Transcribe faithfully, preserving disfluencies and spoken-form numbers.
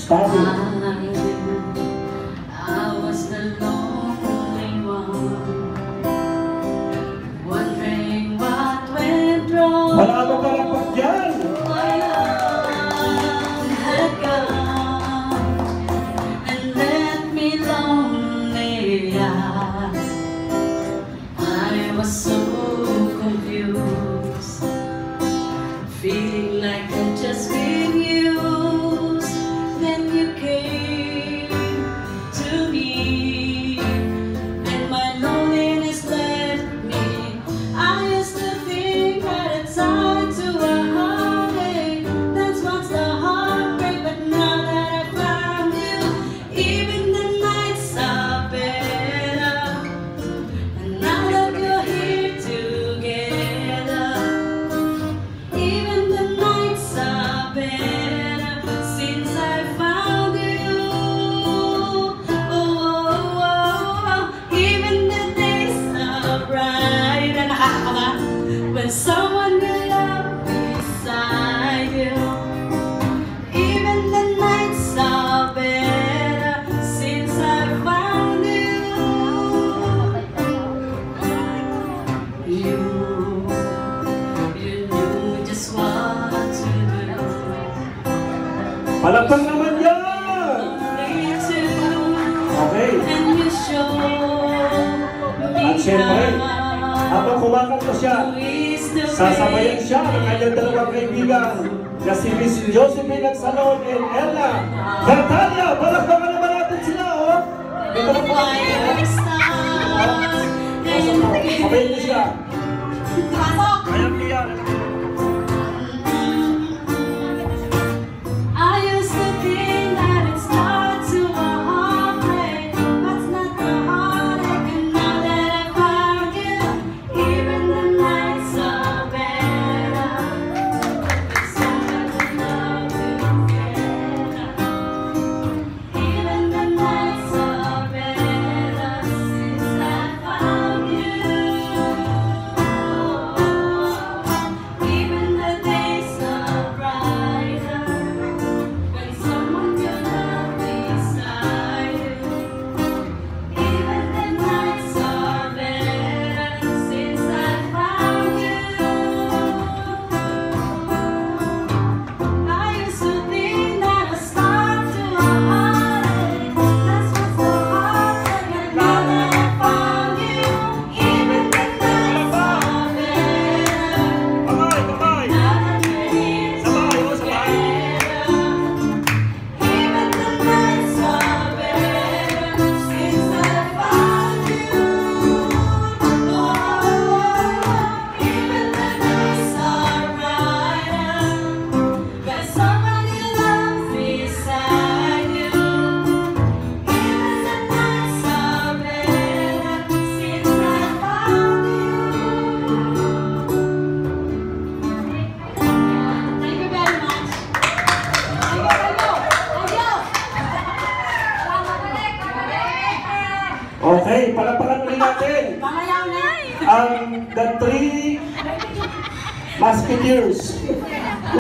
Study. I was the lonely one, wondering what went wrong. Malabo ka lang pa dyan. My love had gone and left me lonely. I was so confused, feeling like I'd just been used. Then you came to me, and my loneliness left me. I used to think that it's hard to a heartache. That's what's the heartbreak. But now that I found you, even the nights are better. And now that you're here together, even the nights are better since I found you. Oh, oh, oh, even the days are brighter. Nakakaba when someone you love beside you. Even the nights are better since I found you. You, you knew just what to do. Palakpak naman yan! Me too. Okay. And you showed me At syempre, habang how kumakanta siya, is the sasabayan siya ng kanyang dalawang kaibigan na si Miss Josephine Agsalon and Ella Bertania. Palakpakan naman natin sila, oh! Ito na po. fire stars. Sabayan niyo siya. Pasok! Ayan niya. I used to think that it's hard to a heartbreak. That's not the heartache. And now that I found you, even the nights are better. It's someone to love together. Even the nights are better since I found you. Even the days are brighter when someone you love beside you. Even the nights are better since I found you. I used to think that a start to a heartache. That's what's so hard. And now that I found you, even the nights are better. Kamay, kamay! Now that you're here Sabay, oh, sabay! together, even the nights are better since I found you. Oh, even the nights are brighter when someone you love beside you. Even the nights are better since I found you. Thank you very much. Okay, palakpakan ulit natin Mamayaw na. ang The Three Musketeers.